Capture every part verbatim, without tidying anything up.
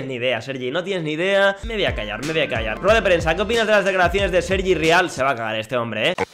Ni idea, Sergi, no tienes ni idea. Me voy a callar, me voy a callar. Rueda de prensa, ¿qué opinas de las declaraciones de Sergi Rial? Se va a cagar este hombre, ¿eh?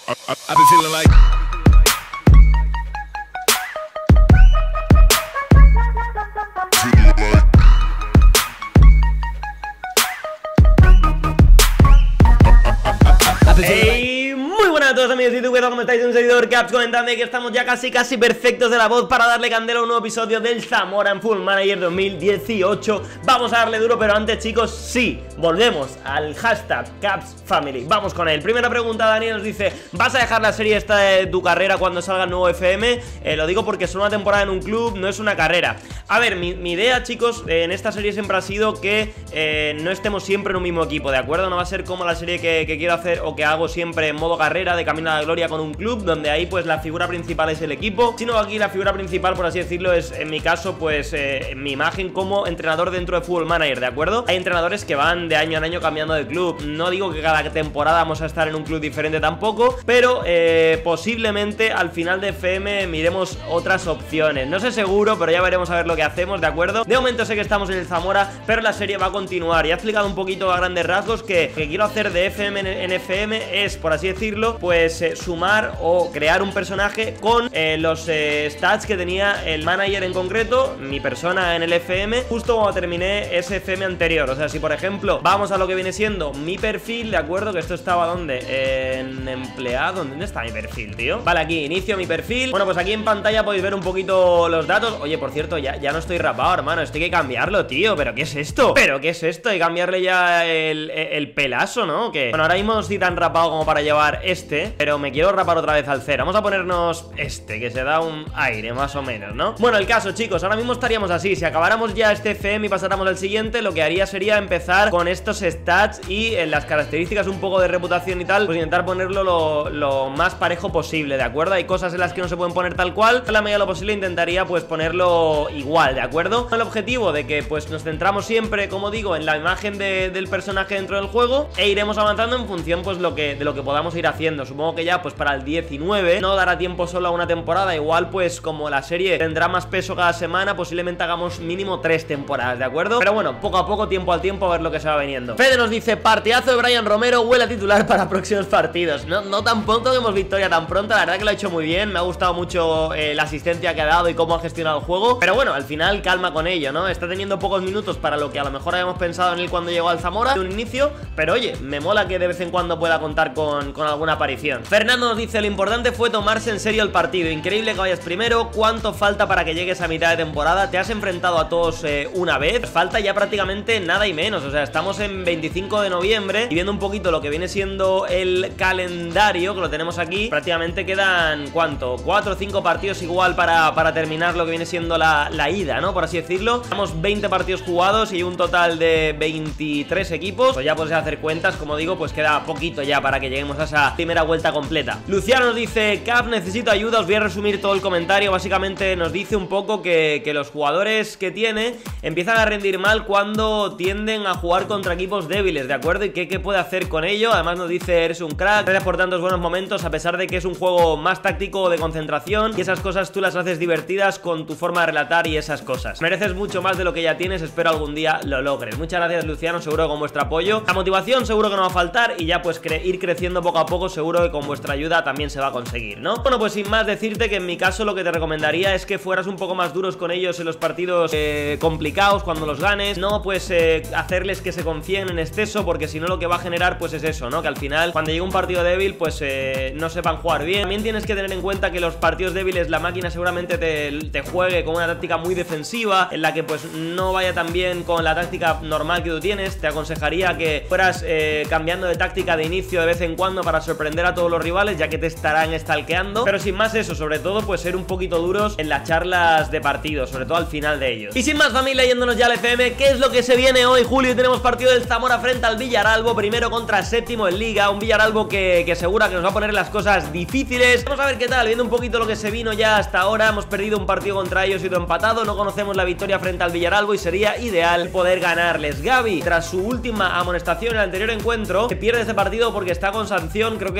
Hey, muy buenas a todos amigos de YouTube, ¿cómo estáis? Un seguidor Caps comentando que estamos ya casi casi perfectos de la voz para darle candela a un nuevo episodio del Zamora en Football Manager dos mil dieciocho. Vamos a darle duro, pero antes, chicos, sí, volvemos al hashtag Caps Family. Vamos con él. Primera pregunta, Daniel nos dice: ¿vas a dejar la serie esta de tu carrera cuando salga el nuevo F M? Eh, lo digo porque es una temporada en un club, no es una carrera. A ver, mi, mi idea, chicos, eh, en esta serie siempre ha sido que eh, no estemos siempre en un mismo equipo, ¿de acuerdo? No va a ser como la serie que, que quiero hacer o que hago siempre en modo carrera de camino a la gloria con un club, donde ahí pues la figura principal es el equipo, sino aquí la figura principal, por así decirlo, es en mi caso pues eh, mi imagen como entrenador dentro de Football Manager, ¿de acuerdo? Hay entrenadores que van de año en año cambiando de club, no digo que cada temporada vamos a estar en un club diferente tampoco, pero eh, posiblemente al final de F M miremos otras opciones, no sé seguro, pero ya veremos a ver lo que hacemos, ¿de acuerdo? De momento sé que estamos en el Zamora, pero la serie va a continuar. Ya he explicado un poquito a grandes rasgos que, que quiero hacer de F M en, en F M es, por así decirlo, pues eh, sumar o crear un personaje con eh, los eh, stats que tenía el manager en concreto, mi persona en el F M, justo cuando terminé ese F M anterior. O sea, si por ejemplo vamos a lo que viene siendo mi perfil, ¿de acuerdo? Que esto estaba ¿dónde? En empleado. ¿Dónde está mi perfil, tío? Vale, aquí, inicio mi perfil. Bueno, pues aquí en pantalla podéis ver un poquito los datos. Oye, por cierto, ya, ya no estoy rapado, hermano. Esto hay que cambiarlo, tío. ¿Pero qué es esto? ¿Pero qué es esto? Hay que cambiarle ya el, el pelazo, ¿no? Que bueno, ahora mismo no estoy tan rapado como para llevar este, pero me quiero rapar otra vez al cero. Vamos a ponernos este, que se da un aire más o menos, ¿no? Bueno, el caso, chicos, ahora mismo estaríamos así. Si acabáramos ya este F M y pasáramos al siguiente, lo que haría sería empezar con estos stats y en las características un poco de reputación y tal, pues intentar ponerlo lo, lo más parejo posible, ¿de acuerdo? Hay cosas en las que no se pueden poner tal cual, en la medida de lo posible intentaría pues ponerlo igual, ¿de acuerdo? Con el objetivo de que pues nos centramos siempre, como digo, en la imagen de, del personaje dentro del juego e iremos avanzando en función pues lo que, de lo que podamos ir haciendo. Supongo que ya pues para el diecinueve no dará tiempo solo a una temporada, igual pues como la serie tendrá más peso cada semana, posiblemente hagamos mínimo tres temporadas, ¿de acuerdo? Pero bueno, poco a poco, tiempo al tiempo, a ver lo que se va viniendo. Fede nos dice: partidazo de Brian Romero, huele a titular para próximos partidos. No, no tan pronto, tenemos victoria tan pronto, la verdad que lo ha hecho muy bien, me ha gustado mucho eh, la asistencia que ha dado y cómo ha gestionado el juego, pero bueno, al final calma con ello, ¿no? Está teniendo pocos minutos para lo que a lo mejor habíamos pensado en él cuando llegó al Zamora de un inicio, pero oye, me mola que de vez en cuando pueda contar con, con alguna aparición. Fernando nos dice: lo importante fue tomarse en serio el partido, increíble que vayas primero, ¿cuánto falta para que llegues a mitad de temporada? ¿Te has enfrentado a todos eh, una vez? Pues falta ya prácticamente nada y menos, o sea, estamos en veinticinco de noviembre y viendo un poquito lo que viene siendo el calendario, que lo tenemos aquí, prácticamente quedan, ¿cuánto? cuatro o cinco partidos igual para, para terminar lo que viene siendo la, la ida, ¿no? Por así decirlo. Tenemos veinte partidos jugados y un total de veintitrés equipos, pues ya podéis hacer cuentas, como digo, pues queda poquito ya para que lleguemos a esa primera vuelta completa. Luciano nos dice: Cap, necesito ayuda, os voy a resumir todo el comentario. Básicamente nos dice un poco que, que los jugadores que tiene empiezan a rendir mal cuando tienden a jugar contra equipos débiles, ¿de acuerdo? Y qué, qué puede hacer con ello. Además nos dice: eres un crack, gracias por tantos buenos momentos, a pesar de que es un juego más táctico de concentración y esas cosas tú las haces divertidas con tu forma de relatar y esas cosas. Mereces mucho más de lo que ya tienes, espero algún día lo logres. Muchas gracias, Luciano, seguro que con vuestro apoyo, la motivación seguro que no va a faltar y ya pues cre ir creciendo poco a poco, seguro que con vuestra ayuda también se va a conseguir, ¿no? Bueno, pues sin más decirte que en mi caso lo que te recomendaría es que fueras un poco más duros con ellos en los partidos eh, complicados cuando los ganes, no pues eh, hacerles que se confíen en exceso, porque si no lo que va a generar pues es eso, ¿no? Que al final cuando llega un partido débil pues eh, no sepan jugar bien. También tienes que tener en cuenta que los partidos débiles la máquina seguramente te, te juegue con una táctica muy defensiva en la que pues no vaya tan bien con la táctica normal que tú tienes. Te aconsejaría que fueras eh, cambiando de táctica de inicio de vez en cuando para sorprender a todos los rivales, ya que te estarán stalkeando, pero sin más eso, sobre todo pues ser un poquito duros en las charlas de partido, sobre todo al final de ellos. Y sin más, familia, yéndonos ya al F M, ¿qué es lo que se viene hoy, Julio? Tenemos partido del Zamora frente al Villaralbo, primero contra séptimo en Liga, un Villaralbo que, que segura que nos va a poner las cosas difíciles. Vamos a ver qué tal, viendo un poquito lo que se vino ya hasta ahora. Hemos perdido un partido contra ellos y otro empatado, no conocemos la victoria frente al Villaralbo y sería ideal poder ganarles. Gavi, tras su última amonestación en el anterior encuentro, se pierde este partido porque está con sanción, creo que de dos partidos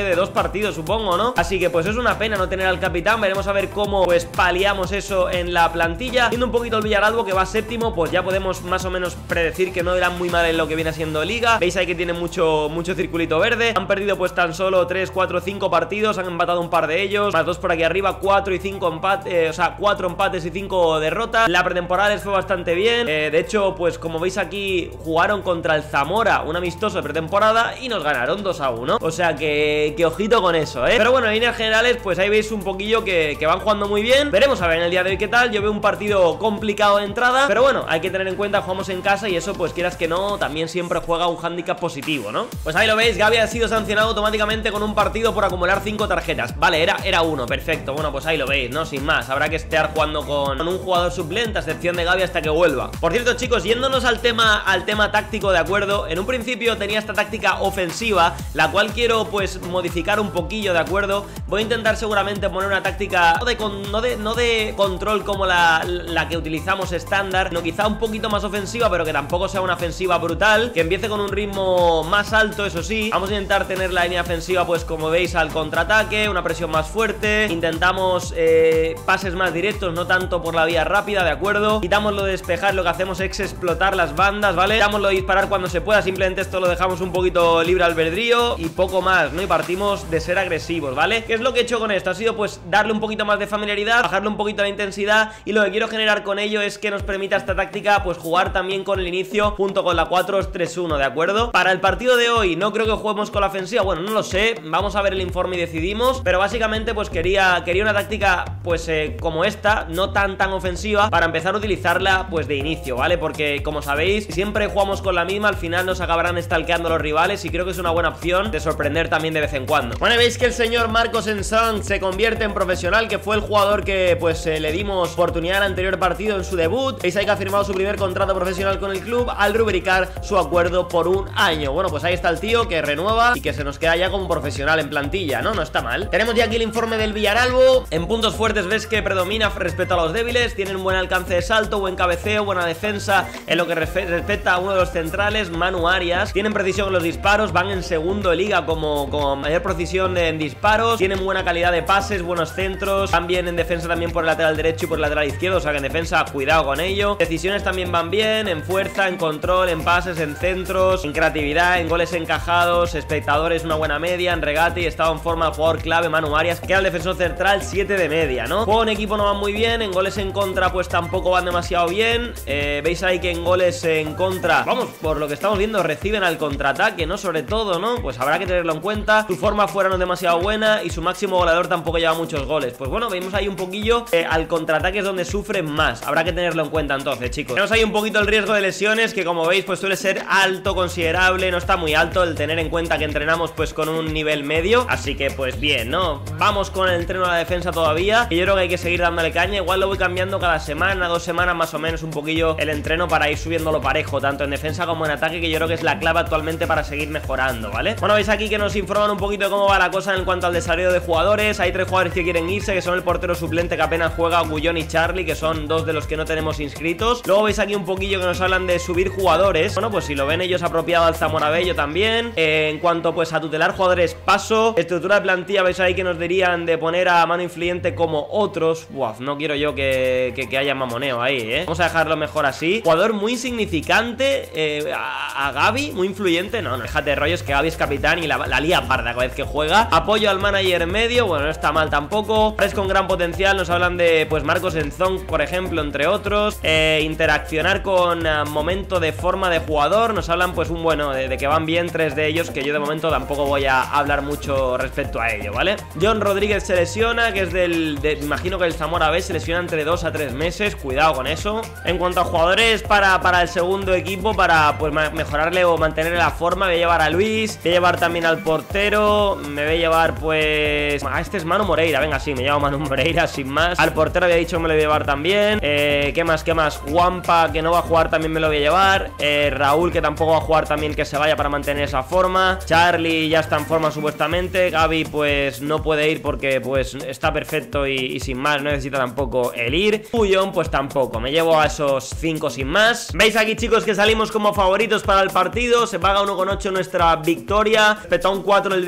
partido, supongo, ¿no? Así que pues es una pena no tener al capitán. Veremos a ver cómo pues paliamos eso en la plantilla. Viendo un poquito el Villaralbo, que va séptimo, pues ya podemos más o menos predecir que no irán muy mal en lo que viene siendo liga. Veis ahí que tiene mucho, mucho circulito verde. Han perdido pues tan solo tres, cuatro, cinco partidos. Han empatado un par de ellos, más dos por aquí arriba, cuatro y cinco empates, eh, o sea, cuatro empates y cinco derrotas. La pretemporada les fue bastante bien. eh, De hecho, pues como veis aquí, jugaron contra el Zamora, un amistoso de pretemporada, y nos ganaron dos a uno. O sea que, que ojito con eso, ¿eh? Pero bueno, en líneas generales, pues ahí veis un poquillo que, que van jugando muy bien. Veremos a ver en el día de hoy qué tal. Yo veo un partido complicado de entrada, pero bueno, hay que tener en cuenta, jugamos en casa y eso, pues quieras que no, también siempre juega un hándicap positivo, ¿no? Pues ahí lo veis, Gavi ha sido sancionado automáticamente con un partido por acumular cinco tarjetas. Vale, era, era uno, perfecto. Bueno, pues ahí lo veis, ¿no? Sin más, habrá que estar jugando con, con un jugador suplente, a excepción de Gavi, hasta que vuelva. Por cierto, chicos, yéndonos al tema, al tema táctico, ¿de acuerdo? En un principio tenía esta táctica ofensiva, la cual quiero pues modificar un poquillo, ¿de acuerdo? Voy a intentar seguramente poner una táctica no de, con, no de, no de control como la, la que utilizamos estándar, no, quizá un poquito más ofensiva, pero que tampoco sea una ofensiva brutal, que empiece con un ritmo más alto, eso sí. Vamos a intentar tener la línea ofensiva pues como veis al contraataque, una presión más fuerte. Intentamos eh, pases más directos, no tanto por la vía rápida, ¿de acuerdo? Quitamos lo de despejar, lo que hacemos es explotar las bandas, ¿vale? Quitamos lo de disparar cuando se pueda, simplemente esto lo dejamos un poquito libre albedrío y poco más, ¿no? Y partimos de ser agresivos, ¿vale? ¿Qué es lo que he hecho con esto? Ha sido pues darle un poquito más de familiaridad, bajarle un poquito la intensidad, y lo que quiero generar con ello es que nos permita esta táctica pues jugar también con el inicio junto con la cuatro dos tres uno, ¿de acuerdo? Para el partido de hoy no creo que juguemos con la ofensiva, bueno, no lo sé, vamos a ver el informe y decidimos, pero básicamente pues quería, quería una táctica pues eh, como esta, no tan tan ofensiva, para empezar a utilizarla pues de inicio, ¿vale? Porque como sabéis, si siempre jugamos con la misma, al final nos acabarán stalkeando los rivales, y creo que es una buena opción de sorprender también de vez en cuando. Bueno, veis que el señor Marcos Ensang se convierte en profesional, que fue el jugador que pues eh, le dimos oportunidad al anterior partido en su debut. Veis ahí que ha firmado su primer contrato profesional con el club al rubricar su acuerdo por un año. Bueno, pues ahí está el tío que renueva y que se nos queda ya como profesional en plantilla, ¿no? No está mal. Tenemos ya aquí el informe del Villaralbo. En puntos fuertes ves que predomina respecto a los débiles. Tienen un buen alcance de salto, buen cabeceo, buena defensa en lo que respecta a uno de los centrales, Manu Arias. Tienen precisión en los disparos, van en segundo de liga como, como mayor precisión en disparos. Tienen buena calidad de pases, buenos centros. Van bien en defensa también por el lateral derecho y por el lateral izquierdo, o sea que en defensa cuidado con ello. Decisiones también van bien, en fuerza, en control, en pases, en centros, en creatividad, en goles encajados, espectadores una buena media, en regate y estado en forma el jugador clave Manu Arias, que era el defensor central, siete de media, ¿no? Juego en equipo no van muy bien, en goles en contra pues tampoco van demasiado bien. eh, Veis ahí que en goles en contra, vamos, por lo que estamos viendo, reciben al contraataque, ¿no? Sobre todo, ¿no? Pues habrá que tenerlo en cuenta. Su forma fuera no es demasiado buena y su máximo goleador tampoco lleva muchos goles. Pues bueno, vemos ahí un poquillo eh, al contraataque es donde sufren más. Habrá que tenerlo en cuenta entonces, chicos. Tenemos ahí un poquito el riesgo de lesiones, que como veis pues suele ser alto, considerable, no está muy alto, el tener en cuenta que entrenamos pues con un nivel medio, así que pues bien, ¿no? Vamos con el entreno a la defensa todavía, y yo creo que hay que seguir dándole caña. Igual lo voy cambiando cada semana, dos semanas más o menos un poquillo el entreno, para ir subiéndolo parejo, tanto en defensa como en ataque, que yo creo que es la clave actualmente para seguir mejorando, ¿vale? Bueno, veis aquí que nos informan un poquito de cómo va la cosa en cuanto al desarrollo de jugadores. Hay tres jugadores que quieren irse, que son el portero suplente, que apenas juega, Gullón y Charlie, que son dos de los que no tenemos inscritos. Luego veis aquí un poquillo que nos hablan de subir jugadores. Bueno, pues si lo ven ellos apropiado al Zamora Bello también. eh, En cuanto pues a tutelar jugadores, paso. Estructura de plantilla, veis ahí que nos dirían de poner a mano influyente como otros. Buah, no quiero yo que, que, que haya mamoneo ahí, ¿eh? Vamos a dejarlo mejor así. Jugador muy insignificante, eh, a, a Gavi, muy influyente. No, no, déjate de rollos, que Gavi es capitán y la, la lía parda cada vez que juega. Apoyo al manager medio, bueno, no está mal tampoco. Es con gran potencial, nos hablan de pues Marcos Enzong, por ejemplo, entre otros. eh, Interaccionar con uh, momento de forma de jugador, nos hablan pues un bueno de, de que van bien tres de ellos, que yo de momento tampoco voy a hablar mucho respecto a ello, ¿vale? John Rodríguez se lesiona, que es del, de, imagino que el Zamora B se lesiona entre dos a tres meses, cuidado con eso. En cuanto a jugadores para, para el segundo equipo, para pues mejorarle o mantener la forma, voy a llevar a Luis, voy a llevar también al portero, me voy a llevar pues... Ah, este es Manu Moreira, venga, sí, me llevo Manu Moreira sin más. Al portero había dicho que me lo voy a llevar también. eh, ¿Qué más, qué más? Wampa, que no va a jugar, también me lo voy a llevar. eh, Raúl, que tampoco va a jugar, también que se vaya para mantener esa forma. Charlie ya está en forma supuestamente. Gavi pues no puede ir porque pues está perfecto y, y sin más, no necesita tampoco el ir. Puyón pues tampoco, me llevo a esos cinco sin más. Veis aquí, chicos, que salimos como favoritos para el partido. Se paga uno coma ocho nuestra victoria, petón cuatro el Villaralbo.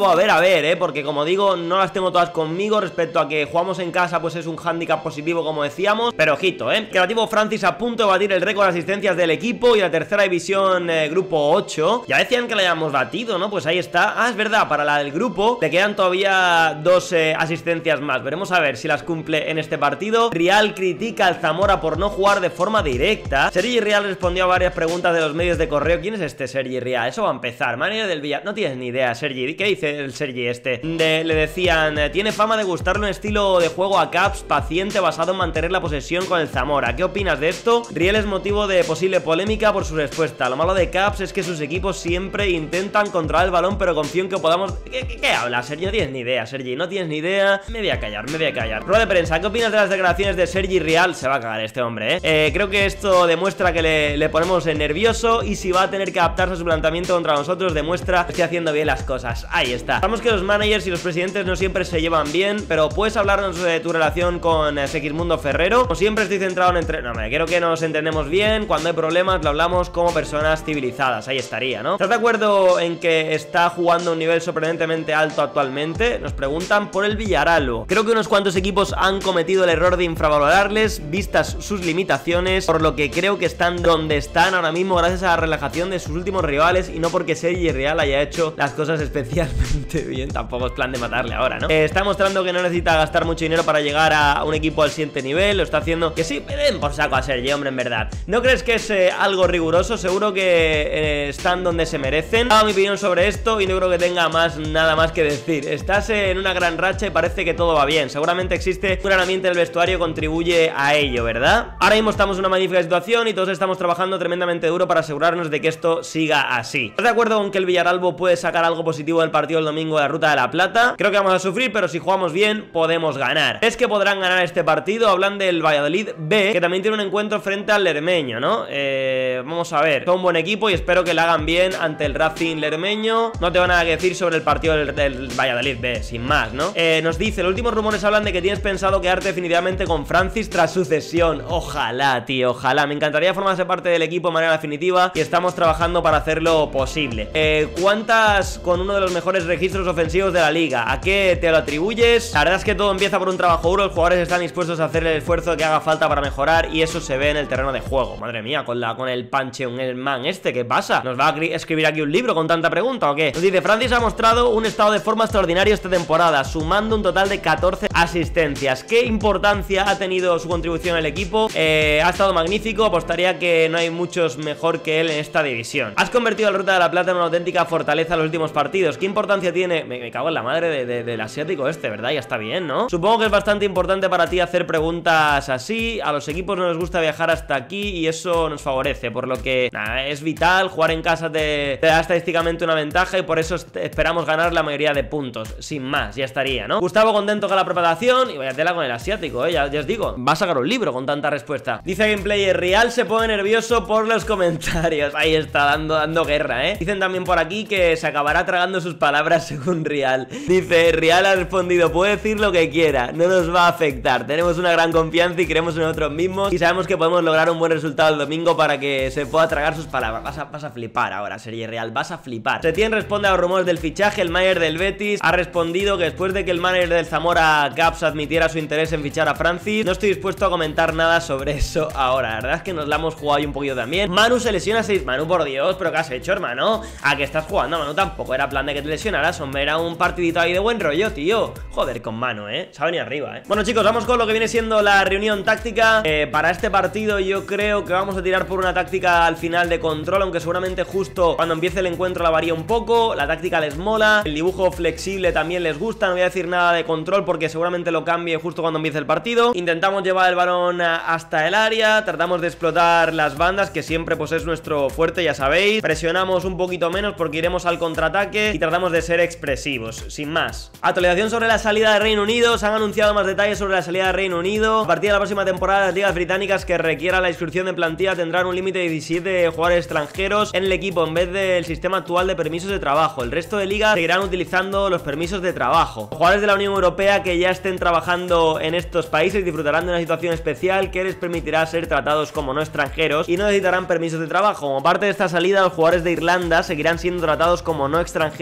Villaralbo, a ver, a ver, eh, porque como digo, no las tengo todas conmigo. Respecto a que jugamos en casa, pues es un hándicap positivo, como decíamos. Pero ojito, eh, Creativo Francis a punto de batir el récord de asistencias del equipo. Y la tercera división, eh, grupo ocho. Ya decían que la hayamos batido, ¿no? Pues ahí está. Ah, es verdad, para la del grupo le quedan todavía dos eh, asistencias más. Veremos a ver si las cumple en este partido. Rial critica al Zamora por no jugar de forma directa. Sergi Rial respondió a varias preguntas de los medios de correo. ¿Quién es este Sergi Rial? Eso va a empezar. Manager del Villa. No tienes ni idea, Sergi. ¿Qué dice el Sergi este? De, le decían, tiene fama de gustarle un estilo de juego a Caps paciente basado en mantener la posesión con el Zamora. ¿Qué opinas de esto? Riel es motivo de posible polémica por su respuesta. Lo malo de Caps es que sus equipos siempre intentan controlar el balón, pero confío en que podamos... ¿Qué, qué, qué habla, Sergi? No tienes ni idea, Sergi. No tienes ni idea. Me voy a callar, me voy a callar. Rueda de prensa. ¿Qué opinas de las declaraciones de Sergi Rial? Se va a cagar este hombre, ¿eh? eh creo que esto demuestra que le, le ponemos nervioso, y si va a tener que adaptarse a su planteamiento contra nosotros, demuestra que estoy haciendo bien las cosas. Ahí está. Sabemos que los managers y los presidentes no siempre se llevan bien, pero puedes hablarnos de tu relación con eh, Segismundo Ferrero. Como siempre estoy centrado en entre... No, me quiero que nos entendemos bien. Cuando hay problemas lo hablamos como personas civilizadas. Ahí estaría, ¿no? ¿Estás de acuerdo en que está jugando a un nivel sorprendentemente alto actualmente? Nos preguntan por el Villaralbo. Creo que unos cuantos equipos han cometido el error de infravalorarles vistas sus limitaciones, por lo que creo que están donde están ahora mismo gracias a la relajación de sus últimos rivales y no porque Sergi Rial haya hecho las cosas especialmente bien. Tampoco es plan de matarle ahora, ¿no? Eh, está mostrando que no necesita gastar mucho dinero para llegar a un equipo al siguiente nivel. Lo está haciendo. Que sí, ven por saco a Sergi, hombre, en verdad. ¿No crees que es eh, algo riguroso? Seguro que eh, están donde se merecen. Daba mi opinión sobre esto y no creo que tenga más nada más que decir. Estás eh, en una gran racha y parece que todo va bien. Seguramente existe un gran ambiente del vestuario, contribuye a ello, ¿verdad? Ahora mismo estamos en una magnífica situación y todos estamos trabajando tremendamente duro para asegurarnos de que esto siga así. ¿Estás de acuerdo con que el Villaralbo puede sacar algo positivo del partido del domingo de la Ruta de la Plata? Creo que vamos a sufrir, pero si jugamos bien podemos ganar. ¿Es que podrán ganar este partido? Hablan del Valladolid B, que también tiene un encuentro frente al Lermeño, ¿no? Eh, vamos a ver. Son un buen equipo y espero que lo hagan bien ante el Racing Lermeño. No tengo nada que decir sobre el partido del, del Valladolid B, sin más, ¿no? Eh, nos dice, los últimos rumores hablan de que tienes pensado quedarte definitivamente con Francis tras su cesión. Ojalá, tío, ojalá. Me encantaría formarse parte del equipo de manera definitiva y estamos trabajando para hacerlo posible. Eh, ¿Cuántas con uno de los mejores registros ofensivos de la liga? ¿A qué te lo atribuyes? La verdad es que todo empieza por un trabajo duro. Los jugadores están dispuestos a hacer el esfuerzo que haga falta para mejorar y eso se ve en el terreno de juego. Madre mía, con la con el Pancheon, el man este, ¿qué pasa? ¿Nos va a escribir aquí un libro con tanta pregunta o qué? Nos dice, Francis ha mostrado un estado de forma extraordinario esta temporada, sumando un total de catorce asistencias. ¿Qué importancia ha tenido su contribución al equipo? Eh, ha estado magnífico, apostaría que no hay muchos mejor que él en esta división. Has convertido la Ruta de la Plata en una auténtica fortaleza en los últimos partidos. ¿Qué importancia tiene? Me, me cago en la madre de, de, del asiático este, ¿verdad? Ya está bien, ¿no? Supongo que es bastante importante para ti hacer preguntas así. A los equipos no les gusta viajar hasta aquí y eso nos favorece, por lo que nada, es vital. Jugar en casa te, te da estadísticamente una ventaja y por eso esperamos ganar la mayoría de puntos. Sin más, ya estaría, ¿no? Gustavo contento con la preparación y vaya tela con el asiático, ¿eh? Ya, ya os digo, va a sacar un libro con tanta respuesta. Dice Gameplayer, Real se pone nervioso por los comentarios. Ahí está, dando, dando guerra, ¿eh? Dicen también por aquí que se acabará tragando sus palabras según Real. Dice, Real ha respondido, puede decir lo que quiera, no nos va a afectar. Tenemos una gran confianza y creemos en nosotros mismos y sabemos que podemos lograr un buen resultado el domingo para que se pueda tragar sus palabras. Vas a, vas a flipar ahora, Sergi Real, vas a flipar. Setién responde a los rumores del fichaje. El manager del Betis ha respondido que después de que el manager del Zamora Caps admitiera su interés en fichar a Francis, no estoy dispuesto a comentar nada sobre eso ahora. La verdad es que nos la hemos jugado ahí un poquito también. Manu se lesiona seis. Manu, por Dios, ¿pero qué has hecho, hermano? ¿A qué estás jugando, Manu? Tampoco era plan de que te lesionaras, hombre. Era un partidito ahí de buen rollo, tío. Joder, con Manu, ¿eh? Se ha venido arriba, ¿eh? Bueno, chicos, vamos con lo que viene siendo la reunión táctica. eh, Para este partido yo creo que vamos a tirar por una táctica al final de control, aunque seguramente justo cuando empiece el encuentro la varía un poco. La táctica les mola, el dibujo flexible también les gusta. No voy a decir nada de control porque seguramente lo cambie justo cuando empiece el partido. Intentamos llevar el balón hasta el área, tratamos de explotar las bandas, que siempre pues es nuestro fuerte, ya sabéis. Presionamos un poquito menos porque iremos al contraataque y tratamos de ser expresivos, sin más. Actualización sobre la salida de Reino Unido. Se han anunciado más detalles sobre la salida de Reino Unido. A partir de la próxima temporada, las ligas británicas que requieran la inscripción de plantilla tendrán un límite de diecisiete jugadores extranjeros en el equipo en vez del sistema actual de permisos de trabajo. El resto de ligas seguirán utilizando los permisos de trabajo. Los jugadores de la Unión Europea que ya estén trabajando en estos países disfrutarán de una situación especial que les permitirá ser tratados como no extranjeros y no necesitarán permisos de trabajo. Como parte de esta salida, los jugadores de Irlanda seguirán siendo tratados como no extranjeros para los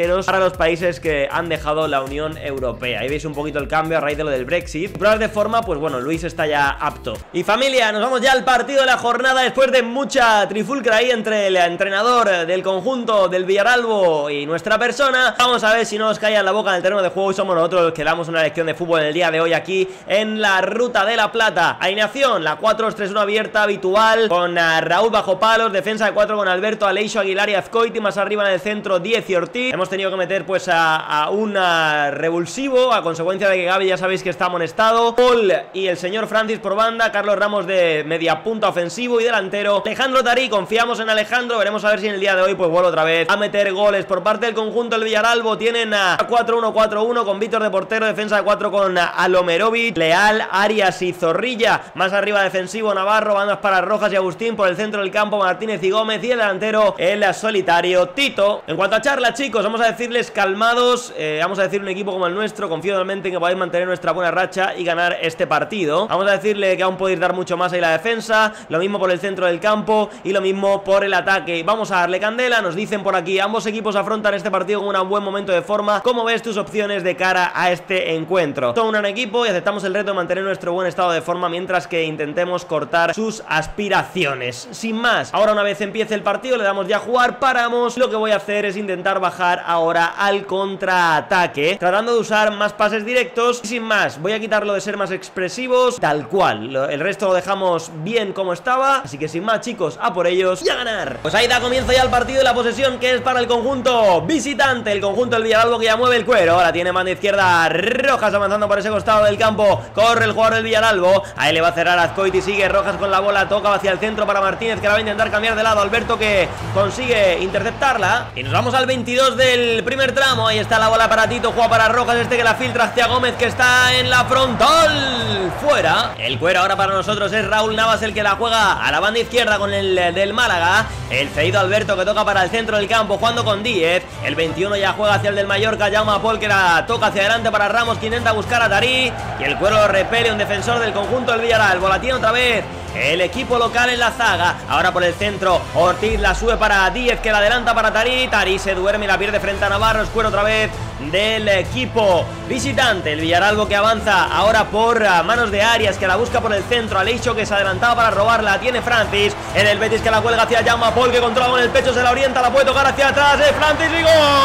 los países que han dejado la Unión Europea. Ahí veis un poquito el cambio a raíz de lo del Brexit. Pruebas de forma, pues bueno, Luis está ya apto. Y familia, nos vamos ya al partido de la jornada después de mucha trifulca ahí entre el entrenador del conjunto del Villaralbo y nuestra persona. Vamos a ver si no nos cae en la boca en el terreno de juego y somos nosotros los que damos una lección de fútbol en el día de hoy aquí en la Ruta de la Plata. Alineación, la cuatro dos tres uno abierta habitual con uh, Raúl bajo palos, defensa de cuatro con Alberto, Aleixo, Aguilar y Azcoiti, más arriba en el centro Diez y Ortiz. Hemos tenido que meter pues a, a un uh, revulsivo a consecuencia de que Gavi ya sabéis que está amonestado. Paul y el señor Francis por banda, Carlos Ramos de media punta ofensivo y delantero Alejandro Tarí. Confiamos en Alejandro, veremos a ver si en el día de hoy pues vuelve otra vez a meter goles por parte del conjunto del Villaralbo. Tienen a cuatro uno cuatro uno con Víctor de portero, defensa de cuatro con Alomerovic, Leal, Arias y Zorrilla, más arriba defensivo Navarro, bandas para Rojas y Agustín, por el centro del campo Martínez y Gómez y el delantero el solitario Tito. En cuanto a charla, chicos, vamos a decirles calmados, eh, vamos a decir un equipo como el nuestro, confío totalmente en que podáis mantener nuestra buena racha y ganar este partido. Vamos a decirle que aún podéis dar mucho más ahí la defensa, lo mismo por el centro del campo y lo mismo por el ataque. Vamos a darle candela, nos dicen por aquí, ambos equipos afrontan este partido con un buen momento de forma. ¿Cómo ves tus opciones de cara a este encuentro? Todo un gran equipo y aceptamos el reto de mantener nuestro buen estado de forma mientras que intentemos cortar sus aspiraciones. Sin más, ahora una vez empiece el partido le damos ya a jugar, paramos. Lo que voy a hacer es intentar bajar ahora al contraataque, tratando de usar más pases directos y sin más, voy a quitarlo de ser más expresivos, tal cual, el resto lo dejamos bien como estaba, así que sin más, chicos, a por ellos y a ganar. Pues ahí da comienzo ya el partido y la posesión que es para el conjunto visitante, el conjunto del Villaralbo que ya mueve el cuero. Ahora tiene mano izquierda Rojas avanzando por ese costado del campo, corre el jugador del Villaralbo, ahí le va a cerrar Azcoiti, sigue Rojas con la bola, toca hacia el centro para Martínez que la va a intentar cambiar de lado, Alberto que consigue interceptarla y nos vamos al veintidós del primer tramo. Ahí está la bola para Tito, juega para Rojas, este que la filtra hacia Gómez que está en la frontal, fuera. El cuero ahora para nosotros es Raúl Navas el que la juega a la banda izquierda con el del Málaga, el cedido Alberto que toca para el centro del campo jugando con Díez, el veintiuno ya juega hacia el del Mallorca, Jaume Paul que la toca hacia adelante para Ramos que intenta buscar a Tarí y el cuero lo repele un defensor del conjunto del Villaralbo, la tiene otra vez el equipo local en la zaga, ahora por el centro Ortiz la sube para Díez que la adelanta para Tarí, Tarí se duerme y la pierde frente a Navarro, escuero otra vez del equipo visitante, el Villaralbo que avanza ahora por manos de Arias que la busca por el centro, Aleixo que se adelantaba para robarla, tiene Francis, en el Betis que la cuelga hacia Jaume Paul que controla con el pecho, se la orienta, la puede tocar hacia atrás, de Francis y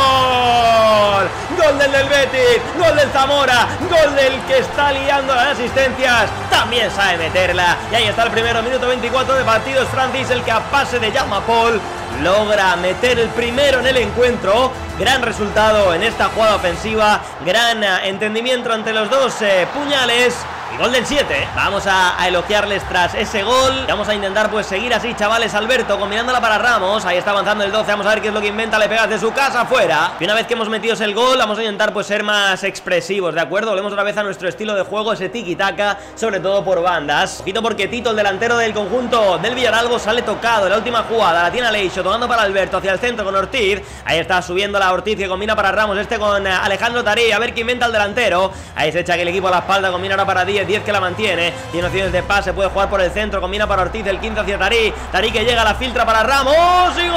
gol, gol del del Betis, gol del Zamora, gol del que está liando las asistencias, también sabe meterla y ahí está el primero, minuto veinticuatro de partido, es Francis el que a pase de Jaume Paul logra meter el primero en el encuentro. Gran resultado en esta jugada ofensiva, gran entendimiento entre los dos eh, puñales. Y gol del siete, vamos a, a elogiarles tras ese gol. Vamos a intentar pues seguir así, chavales. Alberto combinándola para Ramos, ahí está avanzando el doce, vamos a ver qué es lo que inventa, le pega de su casa afuera. Y una vez que hemos metido el gol, vamos a intentar pues ser más expresivos, ¿de acuerdo? Volvemos otra vez a nuestro estilo de juego, ese tiki-taka, sobre todo por bandas. Ojito porque Tito, el delantero del conjunto del Villaralbo, sale tocado en la última jugada, la tiene Aleixo, tocando para Alberto, hacia el centro con Ortiz, ahí está subiendo la Ortiz que combina para Ramos, este con Alejandro Tarí, a ver qué inventa el delantero, ahí se echa aquel equipo a la espalda, combina ahora para Díez, Díez que la mantiene, tiene opciones de pase, puede jugar por el centro, combina para Ortiz, el quince hacia Tarí, Tarí que llega, la filtra para Ramos y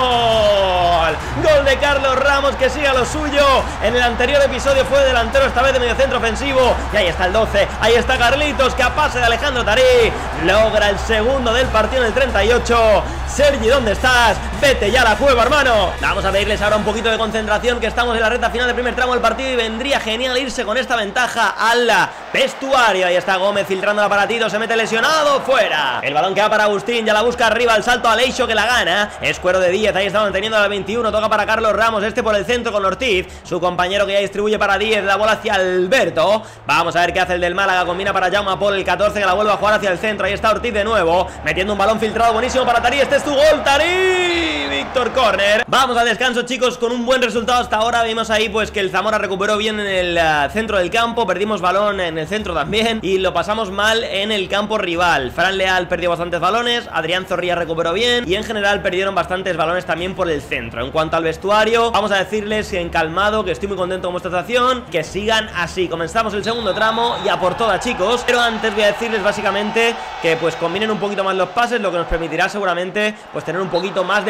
gol, gol de Carlos Ramos que sigue a lo suyo, en el anterior episodio fue delantero, esta vez de medio centro ofensivo, y ahí está el doce, ahí está Carlitos que a pase de Alejandro Tarí logra el segundo del partido en el treinta y ocho. Sergi, ¿dónde estás? Vete ya a la cueva, hermano. Vamos a pedirles ahora un poquito de concentración, que estamos en la recta final del primer tramo del partido y vendría genial irse con esta ventaja al vestuario. Ahí está Gómez filtrando el aparatito, se mete lesionado, fuera. El balón que va para Agustín, ya la busca arriba, el salto a Aleixo que la gana, es cuero de Díez, ahí está manteniendo al veintiuno, toca para Carlos Ramos, este por el centro con Ortiz, su compañero que ya distribuye para Díez, la bola hacia Alberto. Vamos a ver qué hace el del Málaga, combina para Jaume Paul, el catorce que la vuelve a jugar hacia el centro, ahí está Ortiz de nuevo, metiendo un balón filtrado buenísimo para Tarí, este es tu gol, Tarí, Víctor Corner. Vamos al descanso, chicos, con un buen resultado hasta ahora. Vimos ahí pues que el Zamora recuperó bien en el uh, centro del campo, perdimos balón en el centro también y lo pasamos mal en el campo rival. Fran Leal perdió bastantes balones, Adrián Zorrilla recuperó bien y en general perdieron bastantes balones también por el centro. En cuanto al vestuario, vamos a decirles en calmado que estoy muy contento con vuestra actuación, que sigan así. Comenzamos el segundo tramo y a por todas, chicos, pero antes voy a decirles básicamente que pues combinen un poquito más los pases, lo que nos permitirá seguramente pues tener un poquito más de posesión.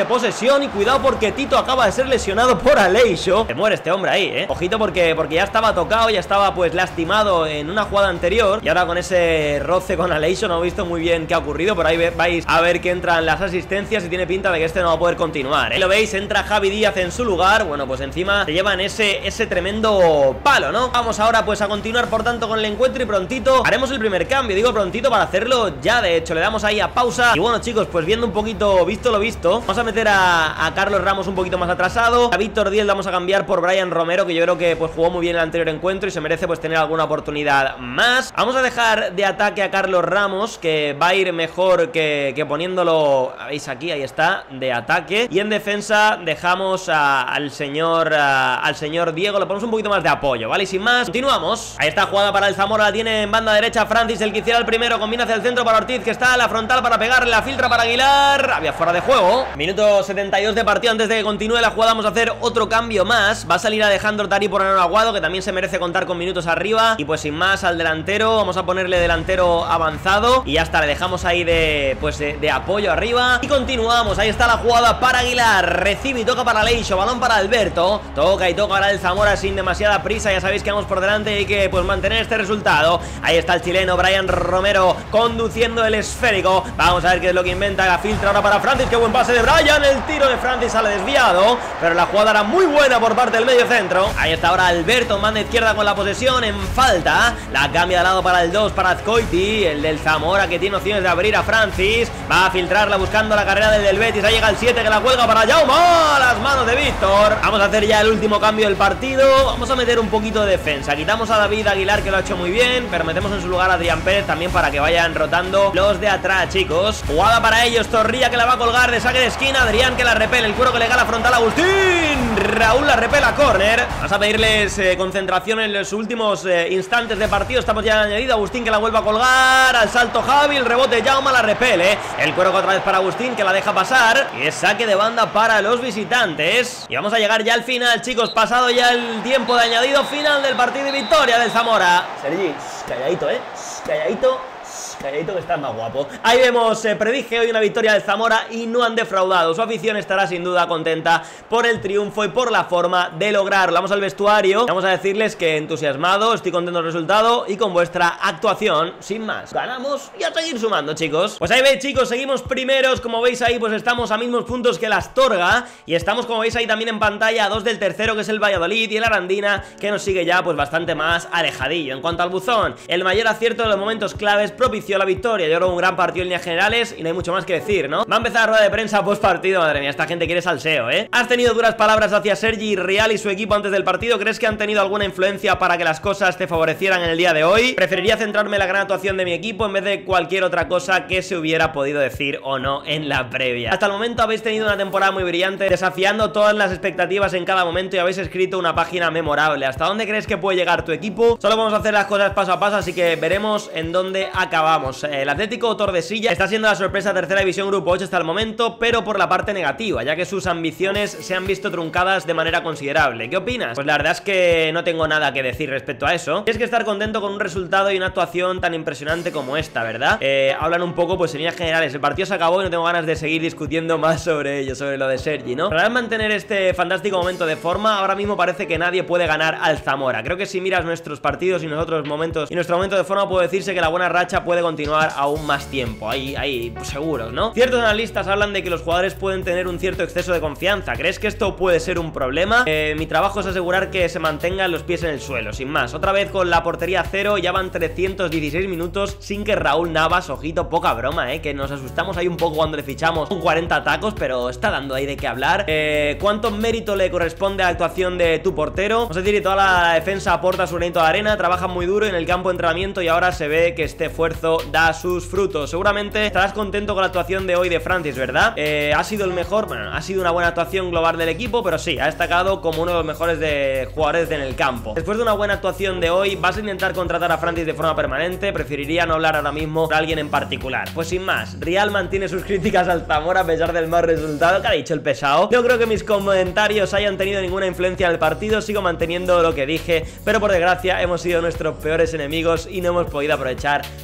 contusión y cuidado porque Tito acaba de ser lesionado por Aleixo. Se muere este hombre ahí, eh. Ojito porque, porque ya estaba tocado, ya estaba pues lastimado en una jugada anterior. Y ahora con ese roce con Aleixo no he visto muy bien qué ha ocurrido. Pero ahí vais a ver que entran las asistencias y tiene pinta de que este no va a poder continuar, ¿eh? Lo veis, entra Javi Díaz en su lugar. Bueno, pues encima se llevan ese, ese tremendo palo, ¿no? Vamos ahora pues a continuar por tanto con el encuentro y prontito haremos el primer cambio. Digo prontito para hacerlo ya, de hecho. Le damos ahí a pausa. Y bueno, chicos, pues viendo un poquito, visto lo visto, vamos a meter a, a Carlos Ramos un poquito más atrasado. A Víctor Díez vamos a cambiar por Brian Romero, que yo creo que pues jugó muy bien el anterior encuentro y se merece pues tener alguna oportunidad más. Vamos a dejar de ataque a Carlos Ramos, que va a ir mejor que, que poniéndolo, veis aquí, ahí está, de ataque. Y en defensa dejamos a, al señor a, al señor Diego, le ponemos un poquito más de apoyo, ¿vale? Y sin más, continuamos. Ahí está jugada para el Zamora, la tiene en banda derecha Francis, el que hiciera el primero, combina hacia el centro para Ortiz, que está a la frontal para pegarle, la filtra para Aguilar, había fuera de juego. Minuto setenta y dos de partido. Antes de que continúe la jugada vamos a hacer otro cambio más. Va a salir Alejandro Tari por Aaron Aguado, que también se merece contar con minutos arriba. Y pues sin más, al delantero, vamos a ponerle delantero avanzado. Y ya está, le dejamos ahí de, pues de, de apoyo arriba. Y continuamos, ahí está la jugada para Aguilar. Recibe y toca para Aleixo, balón para Alberto. Toca y toca ahora el Zamora sin demasiada prisa. Ya sabéis que vamos por delante y hay que pues mantener este resultado. Ahí está el chileno Brian Romero conduciendo el esférico. Vamos a ver qué es lo que inventa. La filtra ahora para Francis, qué buen pase de Brian. El tiro de Francis sale desviado, pero la jugada era muy buena por parte del medio centro. Ahí está ahora Alberto, manda izquierda con la posesión en falta. La cambia de lado para el dos, para Azcoiti. El del Zamora, que tiene opciones de abrir a Francis. Va a filtrarla buscando la carrera del del Betis. Ahí llega el siete, que la cuelga para Jaume. Las manos de Víctor. Vamos a hacer ya el último cambio del partido. Vamos a meter un poquito de defensa. Quitamos a David Aguilar, que lo ha hecho muy bien, pero metemos en su lugar a Adrián Pérez también para que vayan rotando los de atrás, chicos. Jugada para ellos, Zorrilla, que la va a colgar de saque de esquina. Adrián, que la repele, el cuero que le gana frontal a Agustín. Raúl la repela, córner. Vamos a pedirles eh, concentración en los últimos eh, instantes de partido. Estamos ya en añadido. Agustín, que la vuelve a colgar. Al salto Javi, el rebote Jaume, la repele. El cuero otra vez para Agustín, que la deja pasar. Y es saque de banda para los visitantes. Y vamos a llegar ya al final, chicos. Pasado ya el tiempo de añadido, final del partido y victoria del Zamora. Sergi, calladito, eh. Calladito. Calladito, que está más guapo. Ahí vemos, eh, predije hoy una victoria del Zamora y no han defraudado. Su afición estará sin duda contenta por el triunfo y por la forma de lograrlo. Vamos al vestuario. Vamos a decirles que entusiasmado, estoy contento del resultado y con vuestra actuación. Sin más, ganamos y a seguir sumando, chicos. Pues ahí veis, chicos, seguimos primeros. Como veis ahí, pues estamos a mismos puntos que la Astorga. Y estamos, como veis ahí también en pantalla, a dos del tercero, que es el Valladolid, y el Arandina, que nos sigue ya pues bastante más alejadillo. En cuanto al buzón, el mayor acierto de los momentos claves propició la victoria. Yo creo un gran partido en líneas generales y no hay mucho más que decir, ¿no? Va a empezar la rueda de prensa post partido. Madre mía, esta gente quiere salseo, ¿eh? Has tenido duras palabras hacia Sergi Rial y su equipo antes del partido. ¿Crees que han tenido alguna influencia para que las cosas te favorecieran en el día de hoy? Preferiría centrarme en la gran actuación de mi equipo en vez de cualquier otra cosa que se hubiera podido decir o no en la previa. Hasta el momento habéis tenido una temporada muy brillante, desafiando todas las expectativas en cada momento, y habéis escrito una página memorable. ¿Hasta dónde crees que puede llegar tu equipo? Solo vamos a hacer las cosas paso a paso, así que veremos en dónde acabamos. El Atlético Tordesillas está siendo la sorpresa tercera división grupo ocho hasta el momento, pero por la parte negativa, ya que sus ambiciones se han visto truncadas de manera considerable. ¿Qué opinas? Pues la verdad es que no tengo nada que decir respecto a eso. Tienes que estar contento con un resultado y una actuación tan impresionante como esta, ¿verdad? Eh, hablan un poco, pues en líneas generales, el partido se acabó y no tengo ganas de seguir discutiendo más sobre ello, sobre lo de Sergi, ¿no? Para mantener este fantástico momento de forma, ahora mismo parece que nadie puede ganar al Zamora. Creo que si miras nuestros partidos y nosotros momentos y nuestro momento de forma, puede decirse que la buena racha puede continuar aún más tiempo, ahí, ahí, pues seguros, ¿no? Ciertos analistas hablan de que los jugadores pueden tener un cierto exceso de confianza. ¿Crees que esto puede ser un problema? Eh, mi trabajo es asegurar que se mantengan los pies en el suelo, sin más. Otra vez con la portería cero, ya van trescientos dieciséis minutos sin que Raúl Navas, ojito, poca broma, eh, que nos asustamos ahí un poco cuando le fichamos con cuarenta tacos, pero está dando ahí de qué hablar. Eh, ¿cuánto mérito le corresponde a la actuación de tu portero? Vamos a decir que toda la defensa aporta su granito de arena, trabaja muy duro en el campo de entrenamiento y ahora se ve que este esfuerzo da sus frutos. Seguramente estarás contento con la actuación de hoy de Francis, ¿verdad? Eh, ha sido el mejor, bueno, ha sido una buena actuación global del equipo, pero sí, ha destacado como uno de los mejores de jugadores en el campo. Después de una buena actuación de hoy, ¿vas a intentar contratar a Francis de forma permanente? Preferiría no hablar ahora mismo por alguien en particular. Pues sin más, Rial mantiene sus críticas al Zamora a pesar del mal resultado. ¿Qué ha dicho el pesado? No creo que mis comentarios hayan tenido ninguna influencia en el partido, sigo manteniendo lo que dije, pero por desgracia hemos sido nuestros peores enemigos y no hemos podido aprovechar sus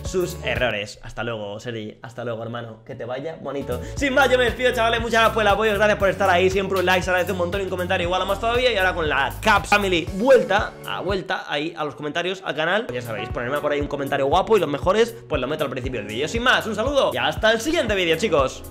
errores. Hasta luego, Seri, hasta luego, hermano, que te vaya bonito. Sin más, yo me despido, chavales, muchas gracias por el apoyo, gracias por estar ahí, siempre un like, se agradece un montón y un comentario igual a más todavía. Y ahora con la Caps Family vuelta, a vuelta ahí a los comentarios, al canal, pues ya sabéis, ponerme por ahí un comentario guapo y los mejores, pues lo meto al principio del vídeo. Sin más, un saludo y hasta el siguiente vídeo, chicos.